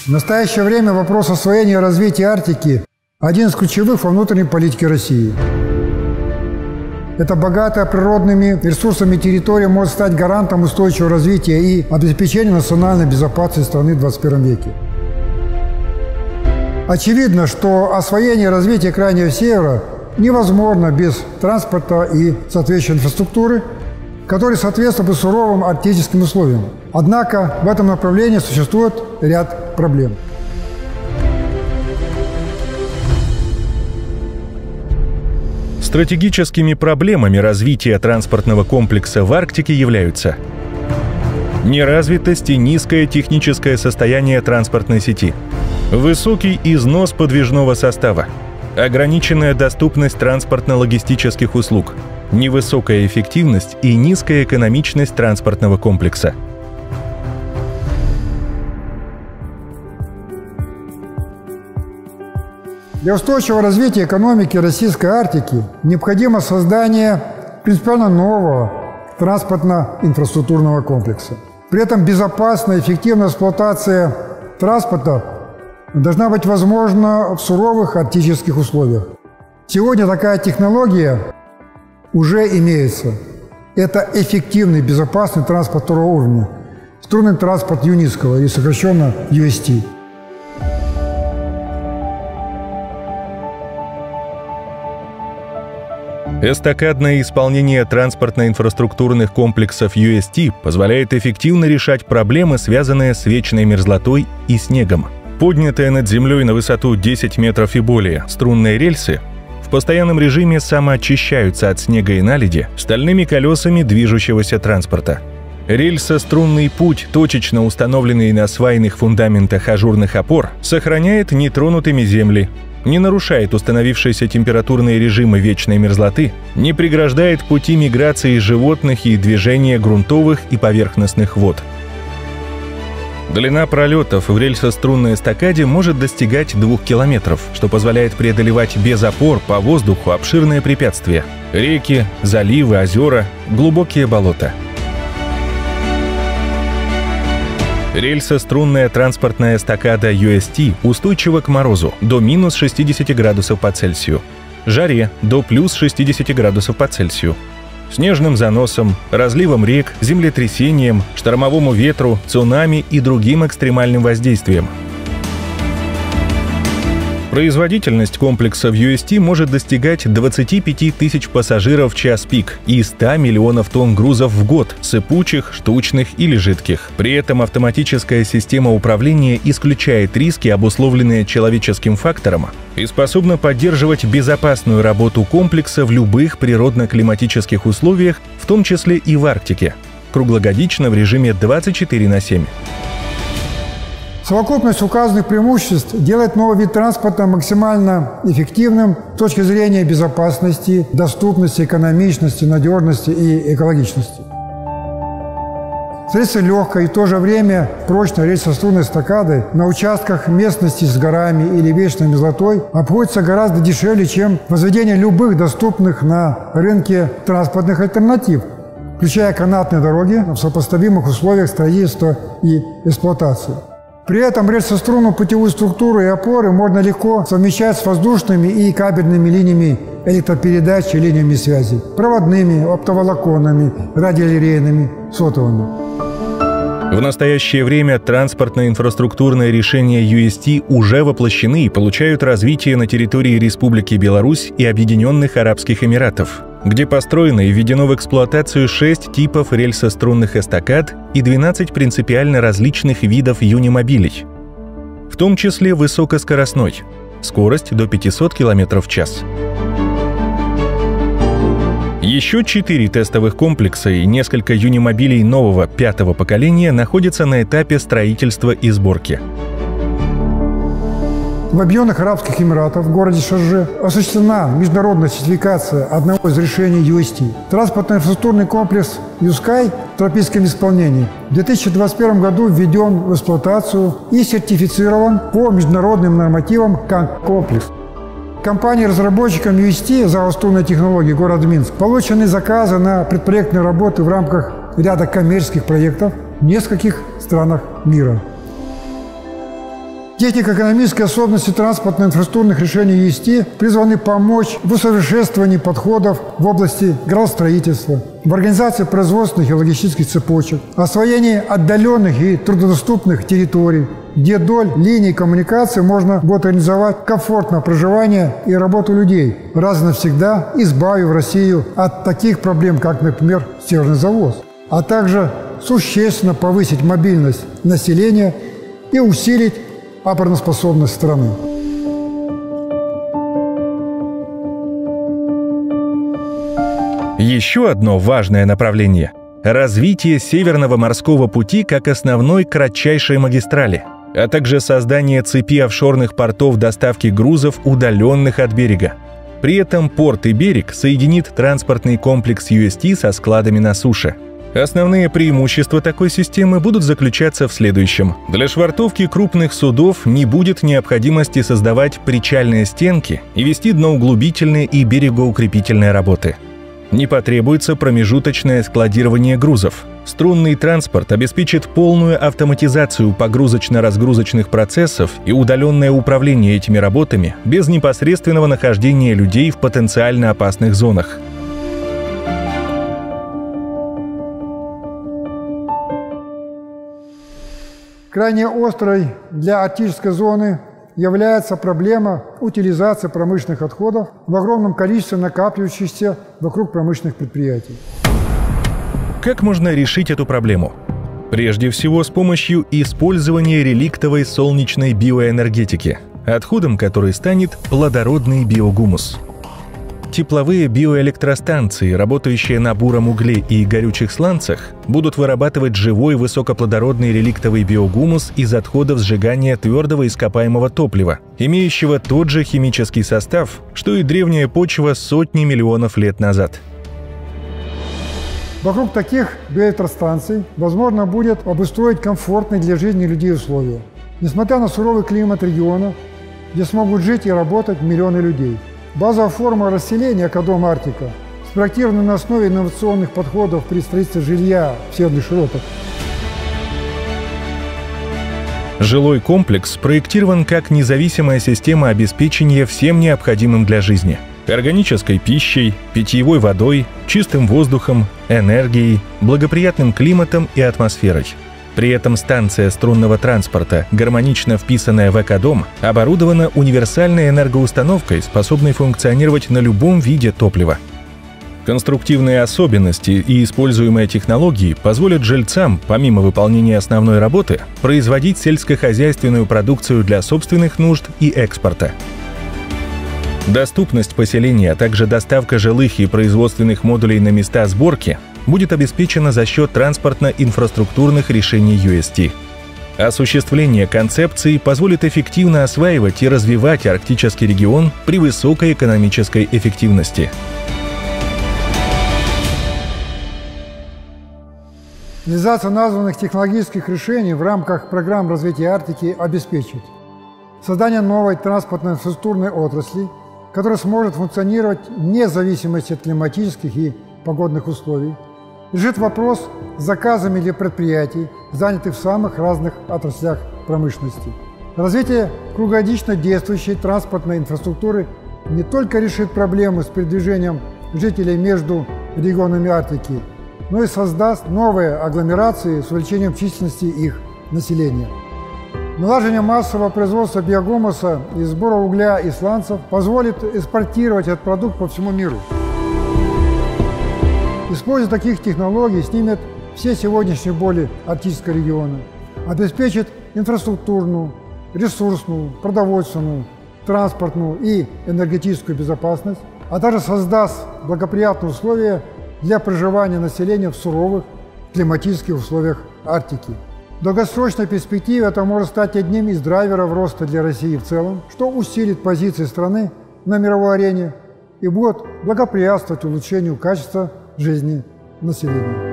В настоящее время вопрос освоения и развития Арктики – один из ключевых во внутренней политике России. Эта богатая природными ресурсами территория может стать гарантом устойчивого развития и обеспечения национальной безопасности страны в 21 веке. Очевидно, что освоение и развитие Крайнего Севера невозможно без транспорта и соответствующей инфраструктуры, которые соответствуют суровым арктическим условиям. Однако в этом направлении существует ряд проблем. Стратегическими проблемами развития транспортного комплекса в Арктике являются неразвитость и низкое техническое состояние транспортной сети, высокий износ подвижного состава, ограниченная доступность транспортно-логистических услуг, невысокая эффективность и низкая экономичность транспортного комплекса. Для устойчивого развития экономики российской Арктики необходимо создание принципиально нового транспортно-инфраструктурного комплекса. При этом безопасная и эффективная эксплуатация транспорта должна быть возможна в суровых арктических условиях. Сегодня такая технология уже имеется. Это эффективный, безопасный транспорт второго уровня, струнный транспорт Юницкого, или сокращенно UST. Эстакадное исполнение транспортно-инфраструктурных комплексов UST позволяет эффективно решать проблемы, связанные с вечной мерзлотой и снегом. Поднятые над землей на высоту 10 метров и более струнные рельсы в постоянном режиме самоочищаются от снега и наледи стальными колесами движущегося транспорта. Рельсо-струнный путь, точечно установленный на свайных фундаментах ажурных опор, сохраняет нетронутыми земли, не нарушает установившиеся температурные режимы вечной мерзлоты, не преграждает пути миграции животных и движения грунтовых и поверхностных вод. Длина пролетов в рельсо-струнной эстакаде может достигать 2 километров, что позволяет преодолевать без опор по воздуху обширные препятствия – реки, заливы, озера, глубокие болота. Рельсо-струнная транспортная эстакада UST устойчива к морозу до минус 60 градусов по Цельсию, жаре до плюс 60 градусов по Цельсию, снежным заносом, разливом рек, землетрясением, штормовому ветру, цунами и другим экстремальным воздействиям. Производительность комплексов UST может достигать 25 тысяч пассажиров в час пик и 100 миллионов тонн грузов в год, сыпучих, штучных или жидких. При этом автоматическая система управления исключает риски, обусловленные человеческим фактором, и способна поддерживать безопасную работу комплекса в любых природно-климатических условиях, в том числе и в Арктике, круглогодично в режиме 24/7. Совокупность указанных преимуществ делает новый вид транспорта максимально эффективным с точки зрения безопасности, доступности, экономичности, надежности и экологичности. Средство легкой и в то же время прочной рельсо-струнной эстакады на участках местности с горами или вечной мерзлотой обходится гораздо дешевле, чем возведение любых доступных на рынке транспортных альтернатив, включая канатные дороги в сопоставимых условиях строительства и эксплуатации. При этом рельсо-струнную путевую структуру и опоры можно легко совмещать с воздушными и кабельными линиями электропередач и линиями связи, проводными, оптоволоконными, радиолинейными, сотовыми. В настоящее время транспортно-инфраструктурные решения UST уже воплощены и получают развитие на территории Республики Беларусь и Объединенных Арабских Эмиратов, где построено и введено в эксплуатацию 6 типов рельсо-струнных эстакад и 12 принципиально различных видов юнимобилей, в том числе высокоскоростной, скорость до 500 км в час. Еще 4 тестовых комплекса и несколько юнимобилей нового 5-го поколения находятся на этапе строительства и сборки. В Объединенных Арабских Эмиратах в городе Шарже осуществлена международная сертификация одного из решений UST. Транспортно-инфраструктурный комплекс «Юскай» в тропическом исполнении в 2021 году введен в эксплуатацию и сертифицирован по международным нормативам как комплекс. Компанией-разработчиком UST «Струнной технологии» город Минск получены заказы на предпроектные работы в рамках ряда коммерческих проектов в нескольких странах мира. Технико-экономические особенности транспортно-инфраструктурных решений UST призваны помочь в усовершенствовании подходов в области градостроительства, в организации производственных и логистических цепочек, освоении отдаленных и труднодоступных территорий, где вдоль линий коммуникации можно будет организовать комфортное проживание и работу людей, раз и навсегда избавив Россию от таких проблем, как, например, северный завоз, а также существенно повысить мобильность населения и усилить обороноспособность страны. Еще одно важное направление – развитие Северного морского пути как основной кратчайшей магистрали, а также создание цепи офшорных портов доставки грузов, удаленных от берега. При этом порт и берег соединит транспортный комплекс UST со складами на суше. Основные преимущества такой системы будут заключаться в следующем. Для швартовки крупных судов не будет необходимости создавать причальные стенки и вести дноуглубительные и берегоукрепительные работы. Не потребуется промежуточное складирование грузов. Струнный транспорт обеспечит полную автоматизацию погрузочно-разгрузочных процессов и удаленное управление этими работами без непосредственного нахождения людей в потенциально опасных зонах. Крайне острой для арктической зоны является проблема утилизации промышленных отходов в огромном количестве накапливающихся вокруг промышленных предприятий. Как можно решить эту проблему? Прежде всего, с помощью использования реликтовой солнечной биоэнергетики, отходом которой станет плодородный биогумус. Тепловые биоэлектростанции, работающие на буром угле и горючих сланцах, будут вырабатывать живой высокоплодородный реликтовый биогумус из отходов сжигания твердого ископаемого топлива, имеющего тот же химический состав, что и древняя почва сотни миллионов лет назад. Вокруг таких биоэлектростанций возможно будет обустроить комфортные для жизни людей условия, несмотря на суровый климат региона, где смогут жить и работать миллионы людей. Базовая форма расселения «Экодом Арктика» спроектирована на основе инновационных подходов при строительстве жилья в северных широтах. Жилой комплекс спроектирован как независимая система обеспечения всем необходимым для жизни – органической пищей, питьевой водой, чистым воздухом, энергией, благоприятным климатом и атмосферой. При этом станция струнного транспорта, гармонично вписанная в экодом, оборудована универсальной энергоустановкой, способной функционировать на любом виде топлива. Конструктивные особенности и используемые технологии позволят жильцам, помимо выполнения основной работы, производить сельскохозяйственную продукцию для собственных нужд и экспорта. Доступность поселения, а также доставка жилых и производственных модулей на места сборки будет обеспечена за счет транспортно-инфраструктурных решений UST. Осуществление концепции позволит эффективно осваивать и развивать арктический регион при высокой экономической эффективности. Реализация названных технологических решений в рамках программ развития Арктики обеспечит создание новой транспортно-инфраструктурной отрасли, которая сможет функционировать вне зависимости от климатических и погодных условий. Лежит вопрос с заказами для предприятий, занятых в самых разных отраслях промышленности. Развитие круглогодично действующей транспортной инфраструктуры не только решит проблемы с передвижением жителей между регионами Арктики, но и создаст новые агломерации с увеличением численности их населения. Налаживание массового производства биогумуса и сбора угля и сланцев позволит экспортировать этот продукт по всему миру. Используя таких технологий снимет все сегодняшние боли арктического региона, обеспечит инфраструктурную, ресурсную, продовольственную, транспортную и энергетическую безопасность, а также создаст благоприятные условия для проживания населения в суровых климатических условиях Арктики. В долгосрочной перспективе это может стать одним из драйверов роста для России в целом, что усилит позиции страны на мировой арене и будет благоприятствовать улучшению качества жизни населения.